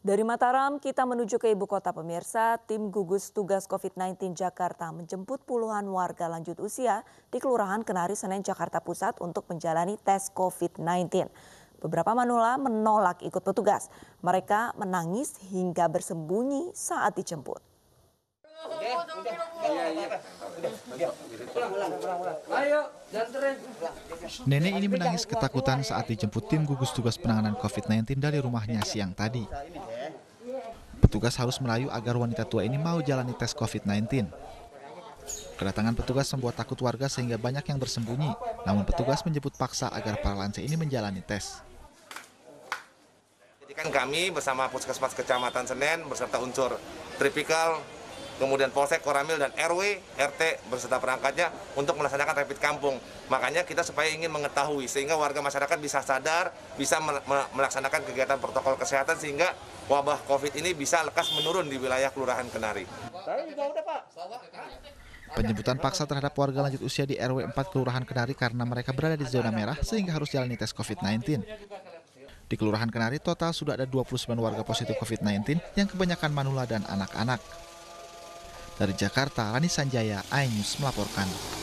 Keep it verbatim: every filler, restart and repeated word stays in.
Dari Mataram kita menuju ke ibu kota pemirsa, tim gugus tugas COVID sembilan belas Jakarta menjemput puluhan warga lanjut usia di Kelurahan Kenari Senen Jakarta Pusat untuk menjalani tes COVID sembilan belas. Beberapa manula menolak ikut petugas. Mereka menangis hingga bersembunyi saat dijemput. Nenek ini menangis ketakutan saat dijemput tim gugus tugas penanganan COVID sembilan belas dari rumahnya siang tadi. Petugas harus merayu agar wanita tua ini mau jalani tes COVID sembilan belas. Kedatangan petugas membuat takut warga sehingga banyak yang bersembunyi. Namun petugas menjemput paksa agar para lansia ini menjalani tes. Jadi kan kami bersama Puskesmas Kecamatan Senen beserta unsur Tripikal, kemudian Polsek, Koramil, dan R W, R T beserta perangkatnya untuk melaksanakan rapid kampung. Makanya kita supaya ingin mengetahui sehingga warga masyarakat bisa sadar, bisa melaksanakan kegiatan protokol kesehatan sehingga wabah COVID ini bisa lekas menurun di wilayah Kelurahan Kenari. Penjemputan paksa terhadap warga lanjut usia di R W empat Kelurahan Kenari karena mereka berada di zona merah sehingga harus jalani tes COVID sembilan belas. Di Kelurahan Kenari total sudah ada dua puluh sembilan warga positif COVID sembilan belas yang kebanyakan manula dan anak-anak. Dari Jakarta, Rani Sanjaya, iNews melaporkan.